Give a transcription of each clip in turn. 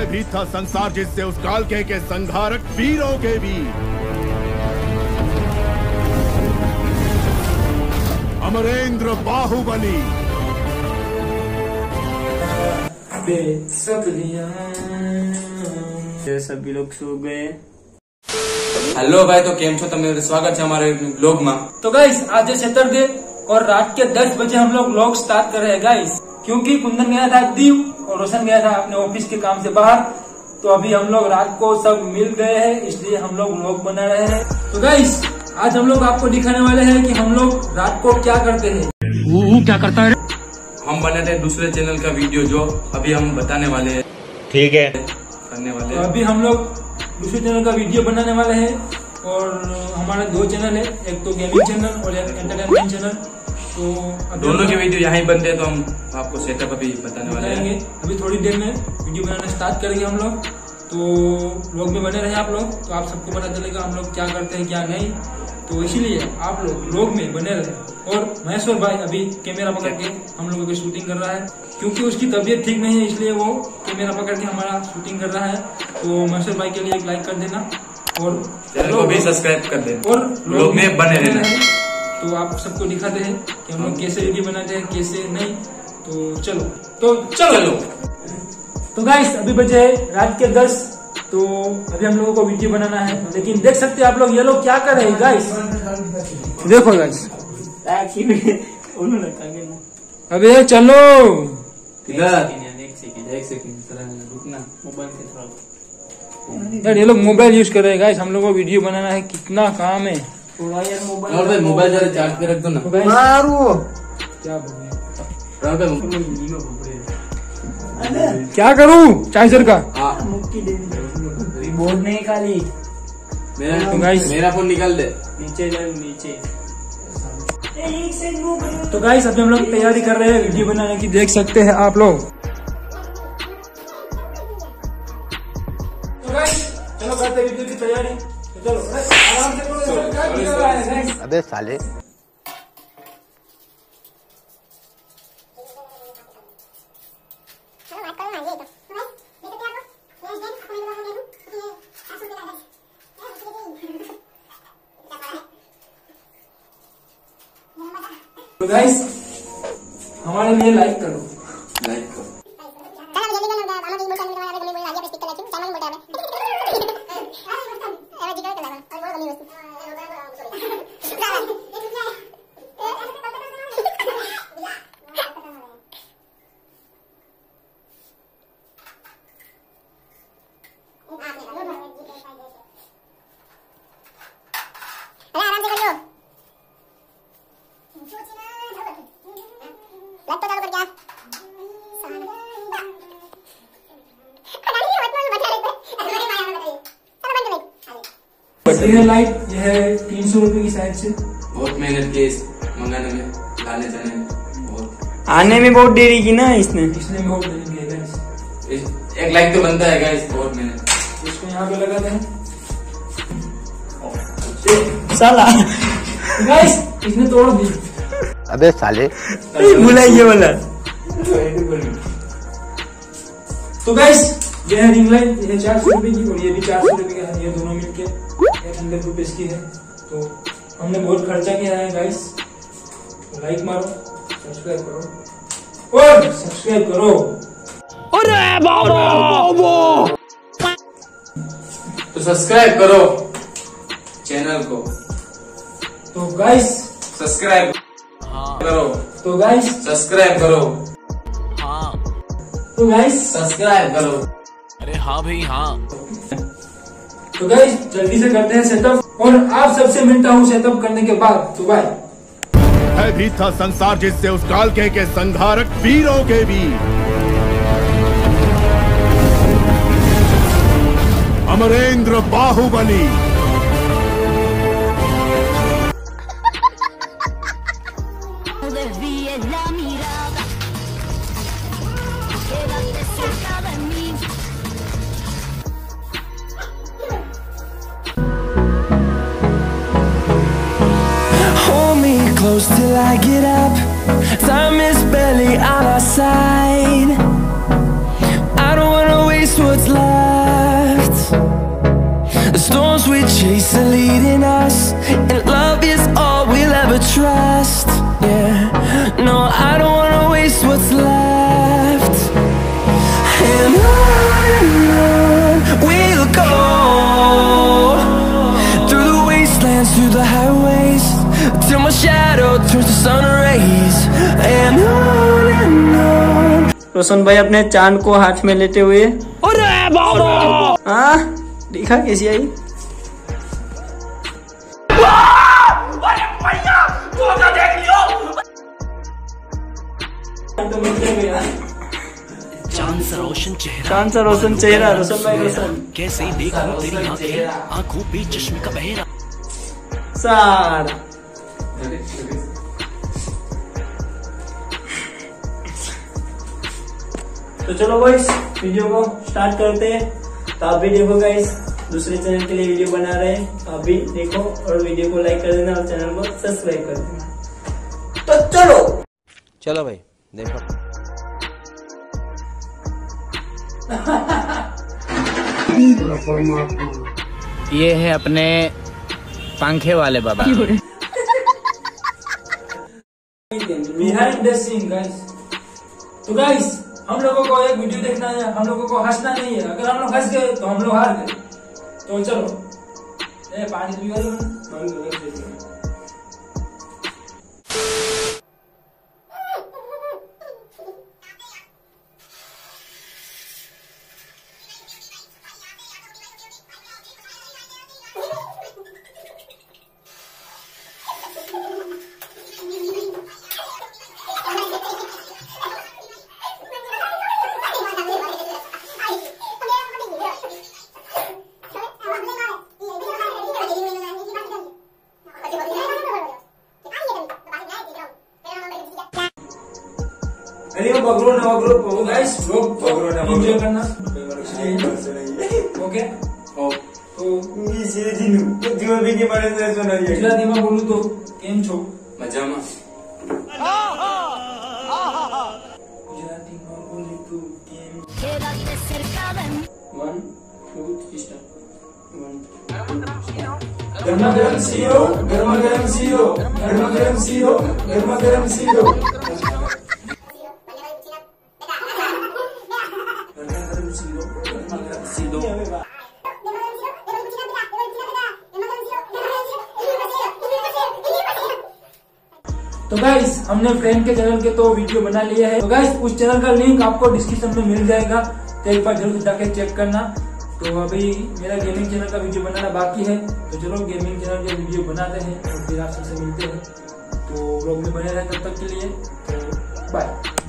है भी था संसार जिससे उस काल के संहारक वीरों के वीर अमरेंद्र बाहुबली। सभी लोग सो गए। हेलो भाई, तो केम छो तमे स्वागत है हमारे ब्लॉग में। तो गाइस आज है सैटरडे और रात के 10 बजे हम लोग व्लॉग स्टार्ट कर रहे हैं गाइस, क्योंकि कुंदन गया था दीव और रोशन गया था अपने ऑफिस के काम से बाहर। तो अभी हम लोग रात को सब मिल गए हैं, इसलिए हम लोग व्लॉग बना रहे हैं। तो गाइस आज हम लोग आपको दिखाने वाले हैं कि हम लोग रात को क्या करते हैं। क्या करता है? हम बनाते हैं दूसरे चैनल का वीडियो जो अभी हम बताने वाले हैं। ठीक है, करने वाले तो अभी हम लोग दूसरे चैनल का वीडियो बनाने वाले हैं और हमारे 2 चैनल है, एक तो गेमिंग चैनल और एक एंटरटेनमेंट चैनल। तो दोनों के वीडियो यहाँ ही बनते हैं, तो हम आपको सेटअप अभी बताने वाले हैं। अभी थोड़ी देर में वीडियो बनाना स्टार्ट करेंगे हम लोग, तो व्लॉग में बने रहे आप लोग, तो आप सबको पता चलेगा हम लोग क्या करते हैं क्या नहीं। तो इसीलिए आप लोग व्लॉग में बने रहे। और महेश्वर भाई अभी कैमरा पकड़ के हम लोगों की शूटिंग कर रहा है, क्योंकि उसकी तबीयत ठीक नहीं है, इसलिए वो कैमरा पकड़ के हमारा शूटिंग कर रहा है। तो महेश्वर भाई के लिए एक लाइक कर देना और चैनल को भी सब्सक्राइब कर देना और व्लॉग में बने रहना। तो आप सबको दिखाते हैं कि हम लोग कैसे वीडियो बनाते हैं कैसे नहीं। तो चलो। तो गाइस अभी बजे रात के 10, तो अभी हम लोगों को वीडियो बनाना है, लेकिन देख सकते हैं आप लोग ये लोग क्या कर रहे हैं गाइस। देखो गाइस अभी चलो एक सेकंड रुकना, मोबाइल के थोड़ा यार, ये लोग मोबाइल यूज कर रहे हैं गाइस। हम लोग को वीडियो बनाना है, कितना काम है। और भाई मोबाइल जरा चार्ज पे रख दो ना। क्या करूँ चार्जर का? रिमोट नहीं खाली मेरा फोन निकाल दे नीचे। तो गाइस अभी हम लोग तैयारी कर रहे हैं वीडियो बनाने की, देख सकते हैं आप लोग। तो गाइस चलो करते हैं वीडियो की तैयारी। तो चलो आराम से करो। अबे साले तो गाइस हमारे लिए लाइक करो। ये लाइट ये है 300 रुपए की शायद से। बहुत मेहनत की मंगाने में, लाने जाने में, बहुत आने में बहुत देरी की ना इसने भी बहुत देरी की है। एक लाइक तो बनता है गाइस, बहुत मेहनत। इसको यहाँ पे लगा दें साला। गाइस इसने तोड़ दी। अबे साले बुलाइए वाला। तो गाइस ये है रिंग लाइट, ये 400 रुपए की और ये भी 400 रुपए का है, ये दोनों मिलके 100 रुपए की है। तो हमने बहुत खर्चा किया है गाइस। तो लाइक मारो, सब्सक्राइब करो और सब्सक्राइब करो। अरे बाबा तो सब्सक्राइब करो चैनल को। तो गाइस सब्सक्राइब करो। तो गाइस सब्सक्राइब करो। तो गाइस सब्सक्राइब करो। अरे हाँ भाई हाँ। तो गाइस जल्दी से करते हैं सेटअप और आप सबसे मिलता हूँ सेटअप करने के बाद। तो बाय। है भी था संसार जिससे उस काल के संहारक वीरों के वीर Amarendra Baahubali. Close till I get up. Time is barely on our side. I don't wanna waste waste what's left. The storms we chase are leading us, and love is all we'll ever trust. Yeah, no, I don't wanna waste what's left. And on we'll go, through the wastelands, through the highways, till my shadow turns to sun rays. And on रोशन भाई अपने चांद को हाथ में लेते हुए, अरे बाबा, हाँ देखा कैसी आई? चांद सा रोशन चेहरा, चांद सा रोशन चेहरा, रोशन भाई रोशन कैसे देखूं तेरी आंखें, आंखों पे चश्मे का बहेरा। सारा तो चलो गाइस वीडियो को स्टार्ट करते हैं। तो आप भी देखो गाइस, दूसरे चैनल के लिए वीडियो बना रहे हैं, आप भी देखो और वीडियो को लाइक कर देना और चैनल को सब्सक्राइब कर देना। तो चलो चलो भाई देखो। ये है अपने पंखे वाले बाबा। Behind the scene guys. तो गाइस हम लोगों को एक वीडियो देखना है, हम लोगों को हंसना नहीं है। अगर हम लोग हंस गए तो हम लोग हार गए। तो चलो पानी पी बगरो गाइस, लोग एंजॉय करना। ओके तो ગુજરાતીમાં બોલું તો કેમ છો? મજામાં। ગુજરાતીમાં બોલું તો કેમ? 1 2 સ્ટાર્ટ। ગરમા ગરમ શીરો, ગરમા ગરમ શીરો, ગરમા ગરમ શીરો, ગરમા ગરમ શીરો। तो गाइस हमने फ्रेंड के चैनल के तो वीडियो बना लिया है। तो गाइस उस चैनल का लिंक आपको डिस्क्रिप्शन में मिल जाएगा, तो एक बार जरूर जाके चेक करना। तो अभी मेरा गेमिंग चैनल का वीडियो बनाना बाकी है, तो चलो गेमिंग चैनल के वीडियो बनाते हैं और फिर आप सबसे मिलते हैं। तो व्लॉग में बने रहे तब तक के लिए, तो बाय।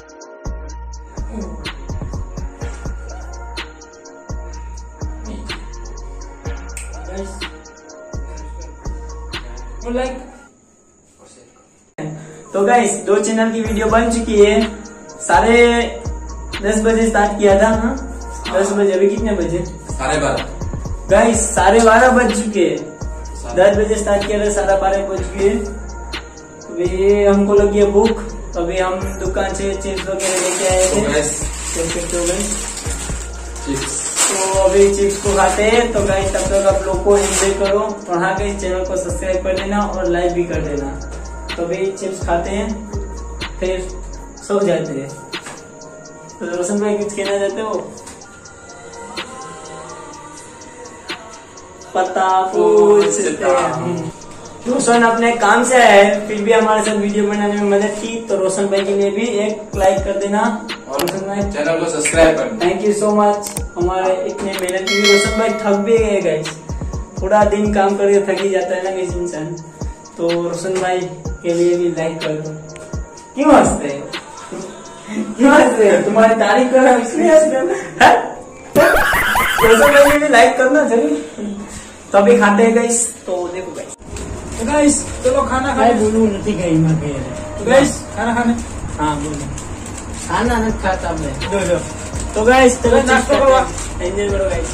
लाइक। तो गाइस 2 चैनल की वीडियो बन चुकी है। 10:30 बजे स्टार्ट किया था। हाँ 10 बजे, अभी कितने बजे? 12:30 गाइस 12:30 बज चुके हैं। 10 बजे स्टार्ट किया था, 12:30 बज चुके हैं। अभी हमको लगी है भूख, अभी हम दुकान से चिप्स वगैरह लेके आए थे। तो अभी चिप्स को खाते हैं। तो गाइस तब तक आप लोग को एंजॉय करो, और हाँ गाइस चैनल को सब्सक्राइब कर देना और लाइक भी कर देना। तो अभी चिप्स खाते हैं, फिर सो जाते हैं। तो रोशन भाई कुछ कहना चाहते हो? पता पूछते हैं। रोशन अपने काम से आए, फिर भी हमारे साथ वीडियो बनाने में मदद की। तो रोशन भाई के लिए भी एक लाइक कर देना और रोशन भाई चैनल को सब्सक्राइब करना। Thank you so much. हमारे इतने मेहनत की। रोशन भाई थक भी गए गाइस, पूरा दिन काम करके थक ही जाता है ना किसी इंसान। तो रोशन भाई के लिए भी लाइक कर दो। क्यों हंसते हैं? क्यों हंसते हैं? तुम्हारी तारीफ कर रहा हूँ इसलिए हंसते हैं। रोशन भाई भी लाइक करना जरूर। तो अभी खाते हैं गाइस, तो देखो गाइस। तो गाइस चलो खाना खाने। बोलू नहीं गई मैं। तो गाइस खाना खाने। हाँ बोलो। खाना नहीं खाता मैं। तो गाइस चलो नाश्ता करो, एंजॉय करो गाइस।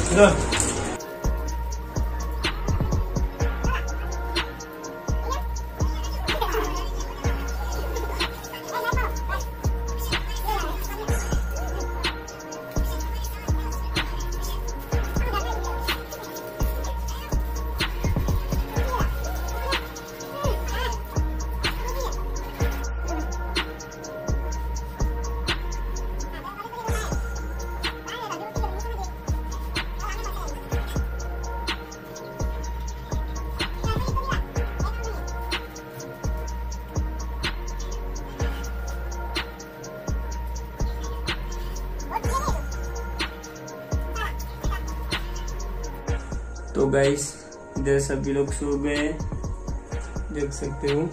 तो गाइस इधर सभी लोग सो गए, देख सकते हो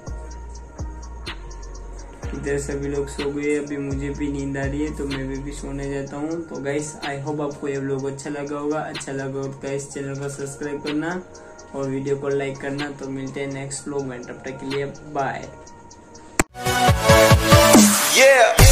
इधर सभी लोग सो गए। अभी मुझे भी नींद आ रही है तो मैं भी सोने जाता हूँ। तो गाइस आई होप आपको ये व्लॉग अच्छा लगा होगा। अच्छा लगा हो तो गाइस चैनल को सब्सक्राइब करना और वीडियो को लाइक करना। तो मिलते हैं नेक्स्ट व्लॉग में, तब तक के लिए बाय।